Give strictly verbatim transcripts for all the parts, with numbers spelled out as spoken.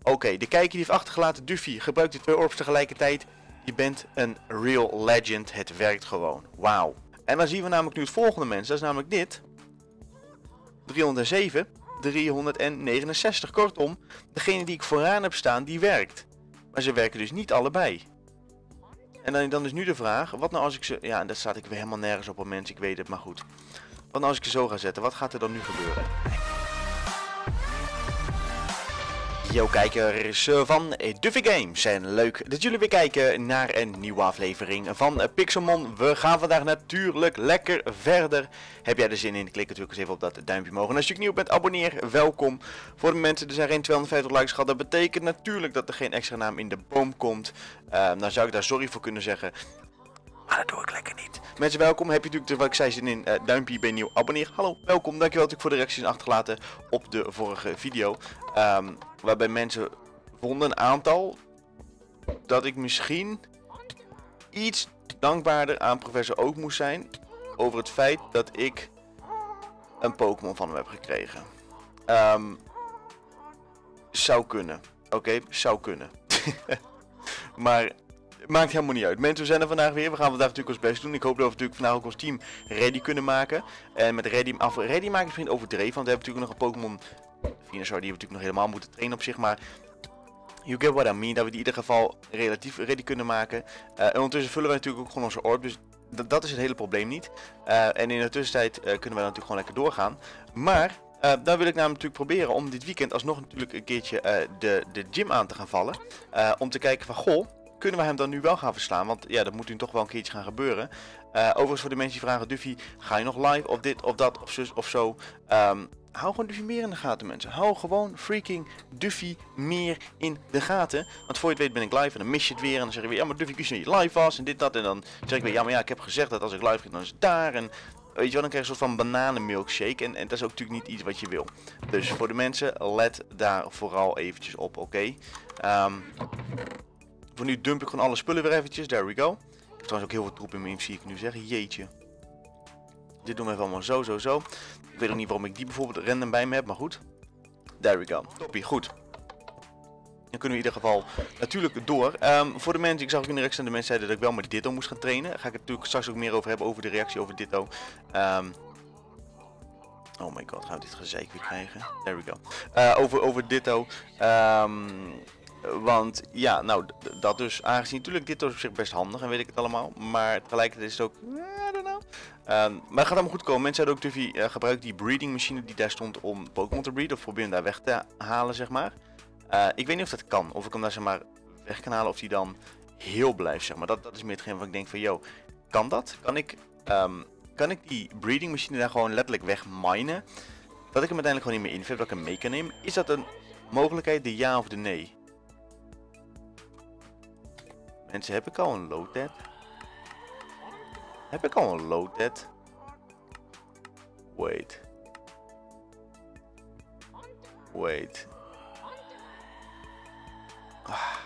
Oké, okay, de kijker die heeft achtergelaten, Duffy, gebruik de twee orbs tegelijkertijd. Je bent een real legend, het werkt gewoon. Wauw. En dan zien we namelijk nu het volgende mensen, dat is namelijk dit. driehonderdzeven, driehonderdnegenenzestig. Kortom, degene die ik vooraan heb staan, die werkt. Maar ze werken dus niet allebei. En dan, dan is nu de vraag, wat nou als ik ze... Ja, dat staat ik weer helemaal nergens op, op mensen, ik weet het, maar goed. Wat nou als ik ze zo ga zetten, wat gaat er dan nu gebeuren? Yo kijkers van Duffy Games en leuk dat jullie weer kijken naar een nieuwe aflevering van Pixelmon. We gaan vandaag natuurlijk lekker verder. Heb jij er zin in? Klik natuurlijk eens even op dat duimpje omhoog. En als je nieuw bent, abonneer. Welkom. Voor de mensen, er zijn geen tweehonderdvijftig likes gehad. Dat betekent natuurlijk dat er geen extra naam in de boom komt. Uh, nou zou ik daar sorry voor kunnen zeggen. Maar dat doe ik lekker niet. Mensen, welkom. Heb je natuurlijk, wat ik zei, zin in uh, duimpje, ben je nieuw, abonneer. Hallo, welkom. Dankjewel natuurlijk voor de reacties achtergelaten op de vorige video. Um, waarbij mensen vonden een aantal dat ik misschien iets dankbaarder aan professor Oak moest zijn over het feit dat ik een Pokémon van hem heb gekregen. Um, zou kunnen. Oké, okay, zou kunnen. Maar... maakt helemaal niet uit. Mensen, we zijn er vandaag weer. We gaan vandaag natuurlijk ons best doen. Ik hoop dat we natuurlijk vandaag ook ons team ready kunnen maken. En met ready, af, ready maken is misschien overdreven. Want we hebben natuurlijk nog een Pokémon Venusaur die we natuurlijk nog helemaal moeten trainen op zich. Maar you get what I mean. Dat we die in ieder geval relatief ready kunnen maken. Uh, en ondertussen vullen wij natuurlijk ook gewoon onze orb. Dus dat is het hele probleem niet. Uh, en in de tussentijd uh, kunnen wij natuurlijk gewoon lekker doorgaan. Maar... Uh, dan wil ik namelijk natuurlijk proberen om dit weekend alsnog natuurlijk een keertje uh, de, de gym aan te gaan vallen. Uh, om te kijken van, goh, kunnen we hem dan nu wel gaan verslaan? Want ja, dat moet nu toch wel een keertje gaan gebeuren. Uh, overigens voor de mensen die vragen, Duffy, ga je nog live of dit of dat of zus of zo? Um, hou gewoon Duffy meer in de gaten, mensen. Hou gewoon freaking Duffy meer in de gaten. Want voor je het weet ben ik live en dan mis je het weer. En dan zeg je weer, ja maar Duffy, kies je live was en dit, dat. En dan zeg ik weer, ja maar ja, ik heb gezegd dat als ik live ga, dan is het daar. En weet je wel, dan krijg je een soort van bananenmilkshake. En, en dat is ook natuurlijk niet iets wat je wil. Dus voor de mensen, let daar vooral eventjes op, oké? Okay? Um, voor nu dump ik gewoon alle spullen weer eventjes. There we go. Ik heb trouwens ook heel veel troep in mijn zie ik nu zeggen. Jeetje. Dit doen we even allemaal zo, zo, zo. Ik weet ook niet waarom ik die bijvoorbeeld random bij me heb, maar goed. There we go. Toppie, goed. Dan kunnen we in ieder geval natuurlijk door. Um, voor de mensen, ik zag ook in de reactie dat de mensen zeiden dat ik wel met Ditto moest gaan trainen. Daar ga ik het natuurlijk straks ook meer over hebben, over de reactie over Ditto. Um, oh my god, gaan we dit gezeik weer krijgen? There we go. Uh, over, over Ditto. Um, want ja, nou dat dus, aangezien natuurlijk Ditto is op zich best handig en weet ik het allemaal. Maar tegelijkertijd is het ook, I don't know. Um, maar het gaat allemaal goed komen. Mensen zeiden ook, Duffy, uh, gebruik die breeding machine die daar stond om Pokémon te breeden. Of probeer hem daar weg te halen, zeg maar. Uh, ik weet niet of dat kan, of ik hem daar zeg maar weg kan halen, of die dan heel blijft, zeg maar. Dat, dat is meer hetgeen wat ik denk van, yo, kan dat? Kan ik, um, kan ik die breeding machine daar gewoon letterlijk weg minen? Dat ik hem uiteindelijk gewoon niet meer invul, dat ik hem mee kan nemen? Is dat een mogelijkheid, de ja of de nee? Mensen, heb ik al een loaddad? Heb ik al een loaddad? Wait. Wait. Ah.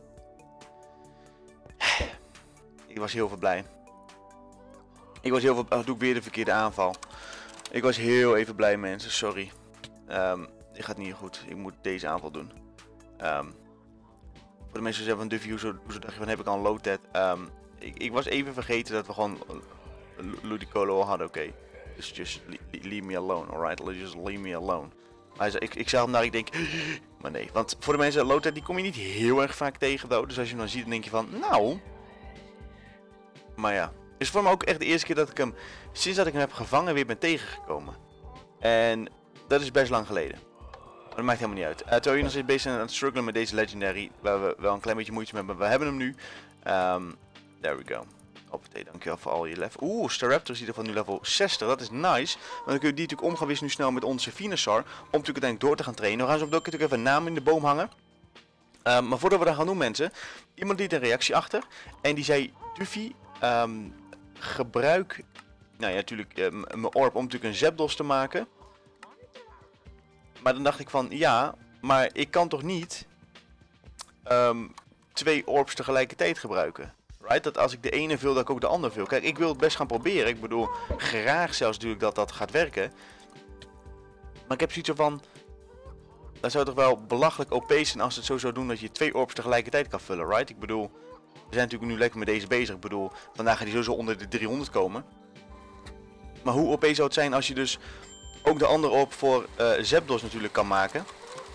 Ik was heel veel blij. Ik was heel veel... Oh, doe ik weer de verkeerde aanval. Ik was heel even blij, mensen. Sorry. Um, dit gaat niet goed. Ik moet deze aanval doen. Um, voor de mensen die zeggen van Duffy, hoezo, hoezo dacht je van heb ik al een loaddad? Um, ik, ik was even vergeten dat we gewoon Ludicolo al hadden. Oké. Okay. Dus just leave me alone. Alright. Just leave me alone. Maar ik, ik zag hem daar, ik denk, maar nee. Want voor de mensen, loaddad die kom je niet heel erg vaak tegen, though. Dus als je hem dan ziet, dan denk je van, nou. Maar ja. Het is voor me ook echt de eerste keer dat ik hem, sinds dat ik hem heb gevangen, weer ben tegengekomen. En dat is best lang geleden. Maar dat maakt helemaal niet uit. Uh, terwijl je nog steeds bezig bent aan het struggelen met deze Legendary, waar we wel een klein beetje moeite mee hebben. We hebben hem nu. Um, there we go. Hoppatee, dankjewel voor al je level. Oeh, Staraptor ziet er van nu level zestig. Dat is nice. Want dan kun je die natuurlijk om gaan wisselen nu snel met onze Venusaur. Om natuurlijk uiteindelijk door te gaan trainen. We gaan zo ook natuurlijk even een naam in de boom hangen. Uh, maar voordat we dat gaan doen, mensen. Iemand liet een reactie achter. En die zei, Duffy, um, gebruik... Nou ja, natuurlijk uh, mijn orb om natuurlijk een Zapdos te maken. Maar dan dacht ik van, ja, maar ik kan toch niet um, twee orbs tegelijkertijd gebruiken. Right? Dat als ik de ene wil, dat ik ook de andere wil. Kijk, ik wil het best gaan proberen. Ik bedoel, graag zelfs natuurlijk dat dat gaat werken. Maar ik heb zoiets van... dat zou toch wel belachelijk O P zijn als het zo zou doen dat je twee orbs tegelijkertijd kan vullen, right? Ik bedoel, we zijn natuurlijk nu lekker met deze bezig. Ik bedoel, vandaag gaat die sowieso onder de driehonderd komen. Maar hoe O P zou het zijn als je dus ook de andere orb voor uh, Zapdos natuurlijk kan maken.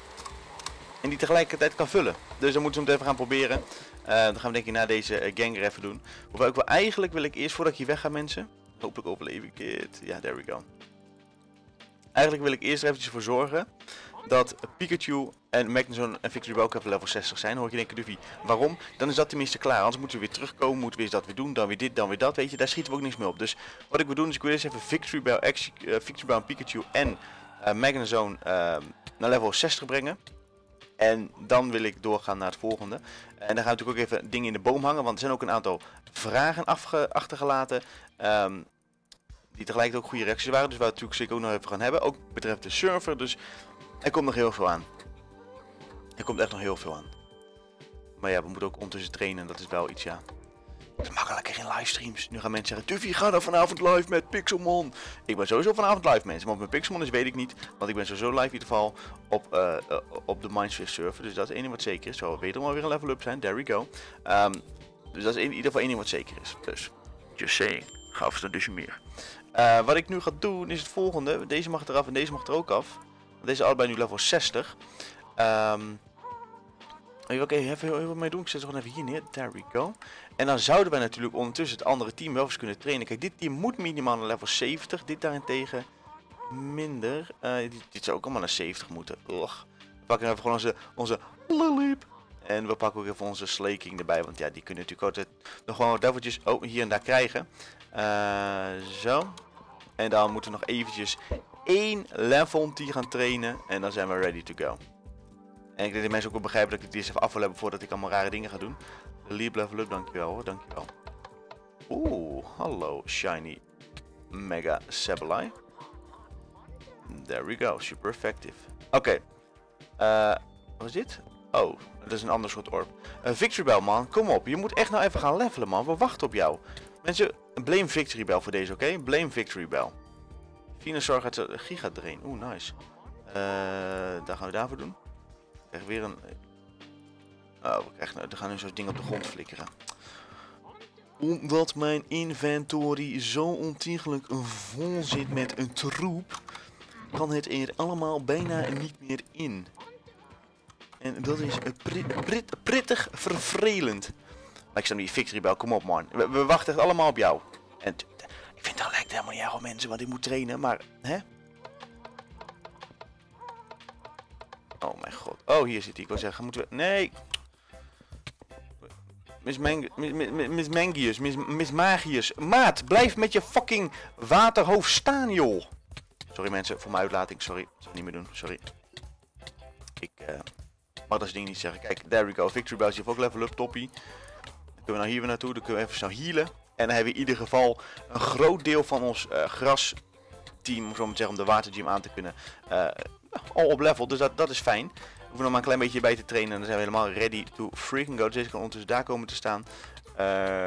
En die tegelijkertijd kan vullen. Dus dan moeten we het even gaan proberen. Uh, dan gaan we denk ik na deze uh, Gengar even doen. Hoewel ik wel eigenlijk wil ik eerst voordat ik hier weg ga mensen. Hopelijk overleef ik dit. Ja, there we go. Eigenlijk wil ik eerst er eventjes voor zorgen dat Pikachu en Magnezone en Victory Bell ook even level zestig zijn. Dan hoor je denken, Duffy, waarom? Dan is dat tenminste klaar. Anders moeten we weer terugkomen, moeten we eens dat weer doen, dan weer dit, dan weer dat. Weet je, daar schieten we ook niks meer op. Dus wat ik wil doen is, ik wil eerst even Victory Bell, uh, Victory Bell en Pikachu en uh, Magnezone uh, naar level zestig brengen. En dan wil ik doorgaan naar het volgende. En dan gaan we natuurlijk ook even dingen in de boom hangen, want er zijn ook een aantal vragen afge achtergelaten. Um, Die tegelijkertijd ook goede reacties waren. Dus waar we het natuurlijk zeker ook nog even gaan hebben. Ook betreft de server. Dus er komt nog heel veel aan. Er komt echt nog heel veel aan. Maar ja, we moeten ook ondertussen trainen. Dat is wel iets, ja. Het is makkelijker in livestreams. Nu gaan mensen zeggen, Duffy, ga dan vanavond live met Pixelmon. Ik ben sowieso vanavond live, mensen. Maar of met Pixelmon is, weet ik niet. Want ik ben sowieso live in ieder geval op, uh, uh, op de Mindswift server. Dus dat is één ding wat zeker is. Zo, we weten wel weer een level up zijn. There we go. Um, dus dat is in ieder geval één ding wat zeker is. Dus, just saying. Ga af dus meer. Uh, wat ik nu ga doen is het volgende. Deze mag eraf en deze mag er ook af. Want deze allebei nu level zestig. Um, Oké, okay, even heel, heel mee doen. Ik zet ze gewoon even hier neer. There we go. En dan zouden wij natuurlijk ondertussen het andere team wel eens kunnen trainen. Kijk, dit team moet minimaal naar level zeventig. Dit daarentegen minder. Uh, dit, dit zou ook allemaal naar zeventig moeten. Ugh. We pakken even gewoon onze, onze Lilip. En we pakken ook even onze Slaking erbij. Want ja, die kunnen natuurlijk altijd nog gewoon wat leveltjes oh, hier en daar krijgen. Uh, zo. En dan moeten we nog eventjes één level die gaan trainen. En dan zijn we ready to go. En ik denk dat mensen ook wel begrijpen dat ik het eerst even af wil hebben voordat ik allemaal rare dingen ga doen. De leap level up, dankjewel hoor, dankjewel. Oeh, hallo shiny Mega Sableye. There we go, super effective. Oké. Okay. Uh, wat is dit? Oh, dat is een ander soort orb. Uh, Victory Bell man, kom op. Je moet echt nou even gaan levelen man, we wachten op jou. Mensen, blame Victory Bell voor deze, oké? Okay? Blame Victory Bell. Venusaur gaat de Giga erin. Oeh, nice. Uh, daar gaan we daarvoor doen. We krijgen weer een... Oh, we krijgen... er gaan nu zo'n ding op de grond flikkeren. Omdat mijn inventory zo ontiegelijk vol zit met een troep, kan het er allemaal bijna niet meer in. En dat is prit, prit, prettig vervelend. Maar ik sta nu die Victory Bell, kom op man. We, we wachten echt allemaal op jou. En ik vind dat lijkt helemaal niet erg op mensen, want ik moet trainen, maar hè? Oh mijn god. Oh, hier zit hij. Ik wil zeggen, moeten we... Nee! Miss Mang... Miss Mangius. Miss, Miss Magius. Maat, blijf met je fucking waterhoofd staan, joh! Sorry mensen, voor mijn uitlating. Sorry. Dat zal ik niet meer doen. Sorry. Ik uh, mag dat soort dingen niet zeggen. Kijk, there we go. Victory Bell heeft ook level up. Toppie. Dan kunnen we nou hier weer naartoe. Dan kunnen we even snel healen. En dan hebben we in ieder geval een groot deel van ons uh, gras team, om zo maar te zeggen, om de watergym aan te kunnen. Uh, al op level, dus dat, dat is fijn. We hoeven nog maar een klein beetje bij te trainen en dan zijn we helemaal ready to freaking go. Dus deze kan ondertussen daar komen te staan. Uh,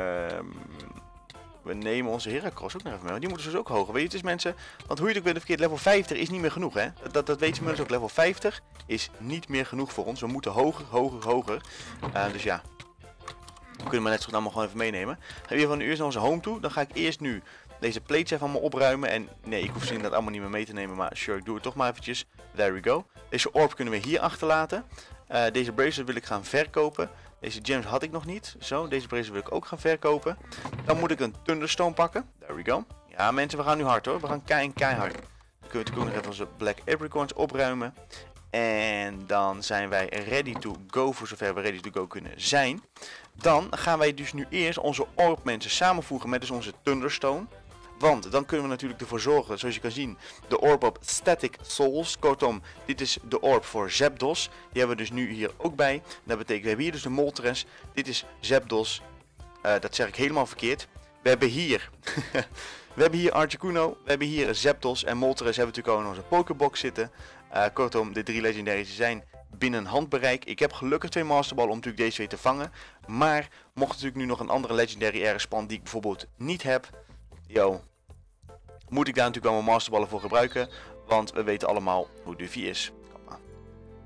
we nemen onze Heracross ook nog even mee, want die moeten dus ook hoger. Weet je, het is mensen, want hoe je het ook bent verkeerd, level vijftig is niet meer genoeg, hè. Dat, dat, dat weten we inmiddels ook, level vijftig is niet meer genoeg voor ons. We moeten hoger, hoger, hoger. Uh, dus ja, we kunnen maar net zo goed allemaal gewoon even meenemen. Gaan we van nu eerst naar onze home toe, dan ga ik eerst nu deze plates even allemaal opruimen. En nee, ik hoef ze dat allemaal niet meer mee te nemen. Maar sure, ik doe het toch maar eventjes. There we go. Deze orb kunnen we hier achterlaten. Uh, deze bracelet wil ik gaan verkopen. Deze gems had ik nog niet. Zo, deze bracelet wil ik ook gaan verkopen. Dan moet ik een Thunderstone pakken. There we go. Ja mensen, we gaan nu hard hoor. We gaan kei en keihard. Dan kunnen we natuurlijk ook nog even onze Black Apricorns opruimen. En dan zijn wij ready to go voor zover we ready to go kunnen zijn. Dan gaan wij dus nu eerst onze orb mensen samenvoegen met dus onze Thunderstone. Want dan kunnen we natuurlijk ervoor zorgen, zoals je kan zien, de orb op Static Souls. Kortom, dit is de orb voor Zapdos. Die hebben we dus nu hier ook bij. Dat betekent, we hebben hier dus de Moltres. Dit is Zapdos. Uh, dat zeg ik helemaal verkeerd. We hebben hier, we hebben hier Articuno. We hebben hier Zapdos en Moltres hebben we natuurlijk ook in onze Pokébox zitten. Uh, kortom, de drie legendaries zijn binnen handbereik. Ik heb gelukkig twee Masterballen om natuurlijk deze twee te vangen. Maar mocht natuurlijk nu nog een andere legendary ergens spannen die ik bijvoorbeeld niet heb, yo, moet ik daar natuurlijk wel mijn masterballen voor gebruiken. Want we weten allemaal hoe Duffy is.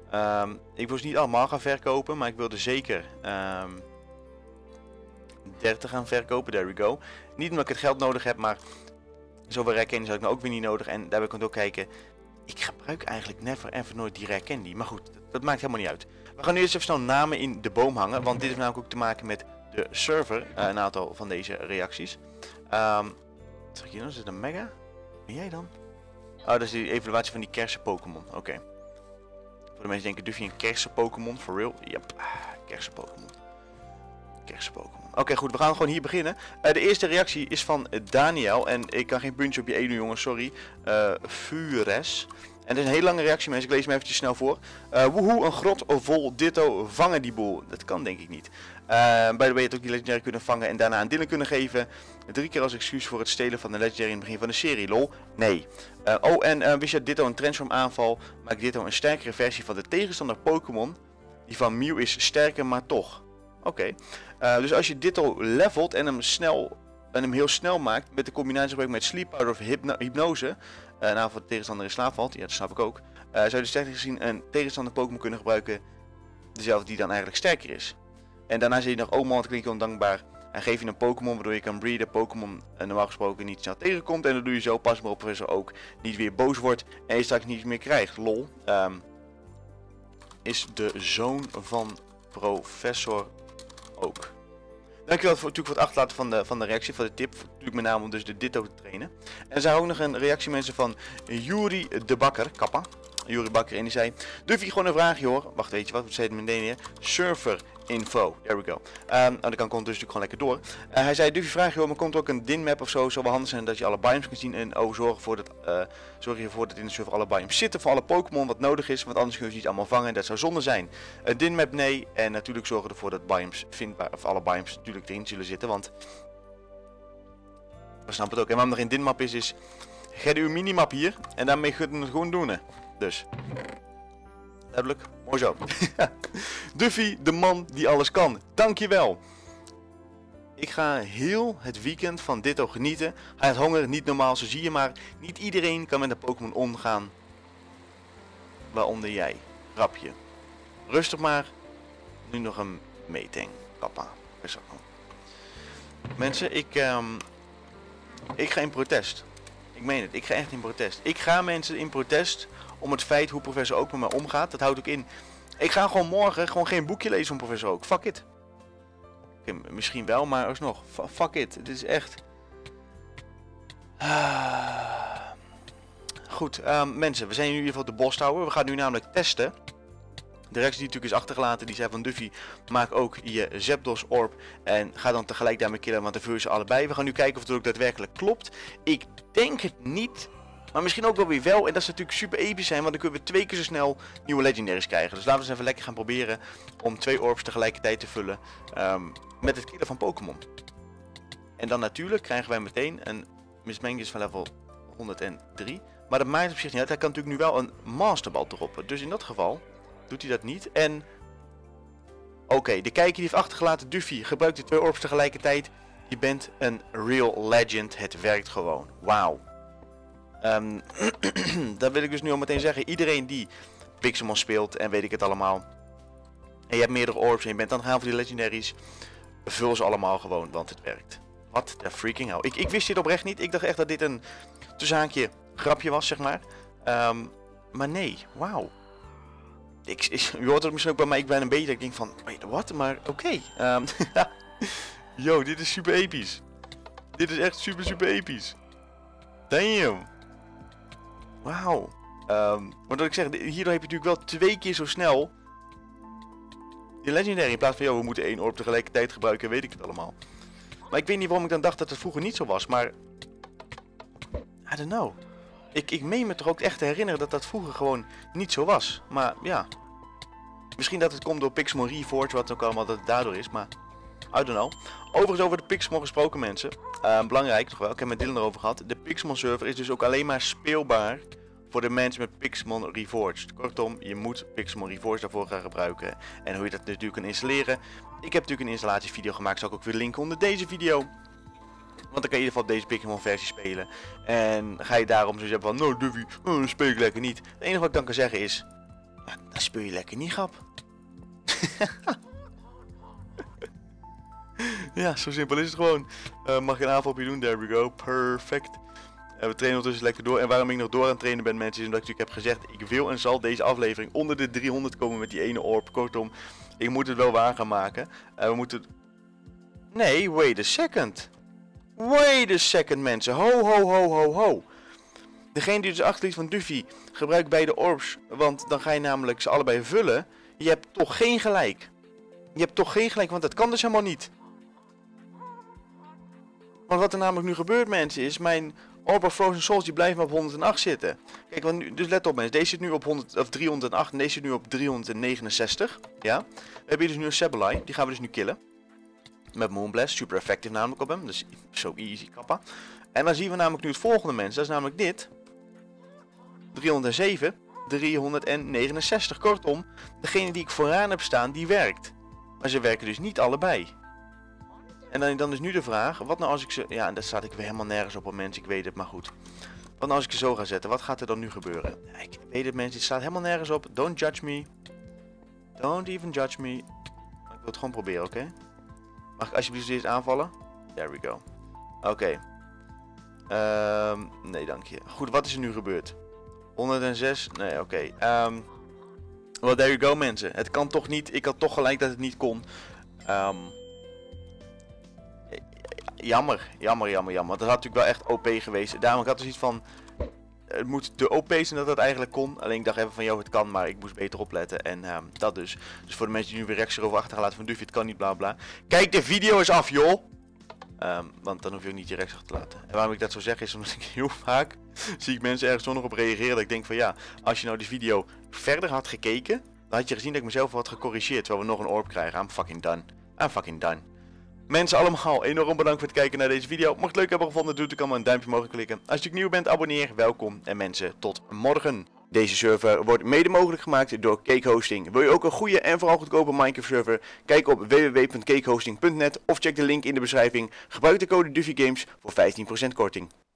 Um, ik wil ze niet allemaal gaan verkopen, maar ik wilde zeker um, dertig gaan verkopen. There we go. Niet omdat ik het geld nodig heb, maar zoveel rare candy had ik nou ook weer niet nodig. En daar wil ik ook kijken. Ik gebruik eigenlijk never ever nooit die rare candy. Maar goed, dat, dat maakt helemaal niet uit. We gaan nu eerst even snel namen in de boom hangen. Want dit heeft namelijk ook te maken met de server. Uh, een aantal van deze reacties. Um, wat zeg je nou? Is het een mega? Ben jij dan? Oh, dat is die evaluatie van die kersen Pokémon. Oké. Okay. Voor de mensen denken, Duffy een kersen Pokémon? For real? Yep. Kersen Pokémon. Kersen Pokémon. Oké, okay, goed. We gaan gewoon hier beginnen. Uh, de eerste reactie is van Daniel. En ik kan geen puntje op je één doen, jongens. Sorry. Uh, Fures. En het is een hele lange reactie, mensen. Ik lees hem eventjes snel voor. Uh, woehoe, een grot vol ditto. Vangen die boel. Dat kan denk ik niet. Uh, by the way, je had ook die legendary kunnen vangen en daarna een dillen kunnen geven. Drie keer als excuus voor het stelen van de legendary in het begin van de serie. Lol. Nee. Uh, oh, en uh, wist je dat ditto een transform aanval maakt ditto een sterkere versie van de tegenstander Pokémon. Die van Mew is sterker, maar toch. Oké. Okay. Uh, dus als je ditto levelt en hem snel en hem heel snel maakt met de combinatie gebruik met sleep powder of hypno hypnose, uh, een aanval van de tegenstander in slaap valt, ja dat snap ik ook, uh, zou je dus technisch gezien een tegenstander Pokémon kunnen gebruiken, dezelfde die dan eigenlijk sterker is. En daarna zie je nog, oh man, het klinkt ondankbaar. En geef je een Pokémon waardoor je kan breeden, Pokémon uh, normaal gesproken niet snel tegenkomt. En dat doe je zo, pas maar op professor ook niet weer boos wordt en je straks niets meer krijgt. Lol. Um, is de zoon van professor ook. Dankjewel voor, natuurlijk voor het achterlaten van de, van de reactie, van de tip. Natuurlijk met name om dus de ditto te trainen. En er zijn ook nog een reactie mensen van Juri de Bakker, kappa. Juri Bakker en die zei, Duffy gewoon een vraagje hoor. Wacht, weet je wat, wat zei het meteen hier? Server info, there we go. Um, nou, dan kan komt dus natuurlijk gewoon lekker door. Uh, hij zei, Duffy vraagje hoor, maar komt ook een din-map of zo, zou wel handig zijn dat je alle biomes kunt zien. En oh, zorg ervoor dat, uh, zorg ervoor dat in de server alle biomes zitten voor alle Pokémon wat nodig is, want anders kun je ze niet allemaal vangen en dat zou zonde zijn. Een uh, din-map nee, en natuurlijk zorgen ervoor dat biomes vindbaar, of alle biomes natuurlijk erin zullen zitten, want we snappen het ook. En waarom er geen din-map is, is, ga uw minimap hier en daarmee kun je het gewoon doen. Hè. Dus, duidelijk, mooi zo. Duffy, de man die alles kan. Dankjewel. Ik ga heel het weekend van Ditto genieten. Hij had honger, niet normaal, zo zie je maar. Niet iedereen kan met een Pokémon omgaan. Waaronder jij. Grapje. Rustig maar. Nu nog een meeting. Kappa. Mensen, ik, um, ik ga in protest. Ik meen het, ik ga echt in protest. Ik ga mensen in protest om het feit hoe professor Oak met mij omgaat. Dat houdt ook in. Ik ga gewoon morgen gewoon geen boekje lezen van professor Oak. Fuck it. Okay, misschien wel, maar alsnog. F fuck it. Het is echt. Ah. Goed, um, mensen. We zijn nu in ieder geval de Boss Tower. We gaan nu namelijk testen. De reactie die natuurlijk is achtergelaten, die zei van Duffy, maak ook je Zapdos Orb en ga dan tegelijk daarmee killen, want dan vul je ze allebei. We gaan nu kijken of het ook daadwerkelijk klopt. Ik denk het niet, maar misschien ook wel weer wel. En dat is natuurlijk super episch zijn, want dan kunnen we twee keer zo snel nieuwe legendaries krijgen. Dus laten we eens even lekker gaan proberen om twee orbs tegelijkertijd te vullen um, met het killen van Pokémon. En dan natuurlijk krijgen wij meteen een mismenging van level honderddrie. Maar dat maakt op zich niet uit, hij kan natuurlijk nu wel een Masterball droppen. Dus in dat geval doet hij dat niet. En oké, okay, de kijker die heeft achtergelaten, Duffy, gebruik de twee orbs tegelijkertijd. Je bent een real legend. Het werkt gewoon. Wauw. Um, dat wil ik dus nu al meteen zeggen. Iedereen die Pixelmon speelt en weet ik het allemaal. En je hebt meerdere orbs en je bent aan het gaan voor die legendaries. Vul ze allemaal gewoon, want het werkt. What the freaking hell. Ik, ik wist dit oprecht niet. Ik dacht echt dat dit een tussenhaakje grapje was, zeg maar. Um, maar nee, wauw. Ik, ik, je hoort het misschien ook bij mij, ik ben een beetje, ik denk van, wait, wat? Maar oké. Okay. Um, Yo, dit is super episch. Dit is echt super, super episch. Damn. Wauw. Um, maar dat ik zeg, hierdoor heb je natuurlijk wel twee keer zo snel die legendary. In plaats van, yo, we moeten één orb tegelijkertijd gebruiken, weet ik het allemaal. Maar ik weet niet waarom ik dan dacht dat het vroeger niet zo was, maar I don't know. Ik, ik meen me toch ook echt te herinneren dat dat vroeger gewoon niet zo was. Maar ja. Misschien dat het komt door Pixelmon Reforged, wat ook allemaal dat het daardoor is, maar I don't know. Overigens over de Pixelmon gesproken mensen. Uh, belangrijk nog wel, ik heb met Dylan erover gehad. De Pixelmon server is dus ook alleen maar speelbaar voor de mensen met Pixelmon Reforged. Kortom, je moet Pixelmon Reforged daarvoor gaan gebruiken. En hoe je dat natuurlijk kan installeren. Ik heb natuurlijk een installatievideo gemaakt, zal ik ook weer linken onder deze video. Want dan kan je in ieder geval deze Pixelmon versie spelen. En ga je daarom zo zeggen van, nou Duffy, oh, dan speel ik lekker niet. Het enige wat ik dan kan zeggen is, Ja, dan speel je lekker niet, grap. Ja, zo simpel is het gewoon. Uh, mag ik een aanval op je doen? There we go. Perfect. Uh, we trainen ondertussen lekker door. En waarom ik nog door aan het trainen ben, mensen, is omdat ik natuurlijk heb gezegd, ik wil en zal deze aflevering onder de driehonderd komen met die ene orb. Kortom, ik moet het wel waar gaan maken. Uh, we moeten... Nee, wait a second. Wait a second, mensen. Ho, ho, ho, ho, ho. Degene die dus achterliet van Duffy, gebruik beide orbs. Want dan ga je namelijk ze allebei vullen. Je hebt toch geen gelijk. Je hebt toch geen gelijk, want dat kan dus helemaal niet. Want wat er namelijk nu gebeurt, mensen, is mijn Orb of Frozen Souls die blijft maar op honderd acht zitten. Kijk, want nu, dus let op, mensen. Deze zit nu op honderd, of driehonderdacht en deze zit nu op driehonderdnegenenzestig. Ja. We hebben hier dus nu een Sableye. Die gaan we dus nu killen. Met Moonblast. Super effectief namelijk op hem. Dus zo easy, kappa. En dan zien we namelijk nu het volgende, mensen. Dat is namelijk dit. driehonderdzeven. driehonderdnegenenzestig. Kortom, degene die ik vooraan heb staan, die werkt. Maar ze werken dus niet allebei. En dan, dan is nu de vraag, wat nou als ik ze... Ja, en daar staat ik weer helemaal nergens op, mensen, ik weet het, maar goed. Wat nou als ik ze zo ga zetten, wat gaat er dan nu gebeuren? Ja, ik weet het, mensen, het staat helemaal nergens op. Don't judge me. Don't even judge me. Ik wil het gewoon proberen, oké? Okay? Mag ik alsjeblieft eerst aanvallen? There we go. Oké. Okay. Um, nee, dank je. Goed, wat is er nu gebeurd? honderdzes? Nee, oké. Okay. Um, well, there you go, mensen. Het kan toch niet. Ik had toch gelijk dat het niet kon. Um, jammer, jammer, jammer, jammer. Dat had natuurlijk wel echt O P geweest. Daarom had ik dus iets van... Het moet de O P zijn dat dat eigenlijk kon. Alleen ik dacht even van, joh, het kan, maar ik moest beter opletten. En um, dat dus. Dus voor de mensen die nu weer rechts erover achtergelaten van Duffy, het kan niet, bla bla. Kijk, de video is af, joh! Um, want dan hoef je ook niet je rechts achter te laten. En waarom ik dat zo zeg is omdat ik heel vaak zie ik mensen ergens zo nog op reageren. Dat ik denk van ja, als je nou die video verder had gekeken, dan had je gezien dat ik mezelf had gecorrigeerd. Terwijl we nog een orb krijgen. I'm fucking done. I'm fucking done. Mensen allemaal, enorm bedankt voor het kijken naar deze video. Mocht je het leuk hebben gevonden, doe het dan maar een duimpje omhoog klikken. Als je natuurlijk nieuw bent, abonneer, welkom. En mensen, tot morgen. Deze server wordt mede mogelijk gemaakt door Cake Hosting. Wil je ook een goede en vooral goedkope Minecraft server? Kijk op w w w punt cake hosting punt net of check de link in de beschrijving. Gebruik de code Duffy Games voor vijftien procent korting.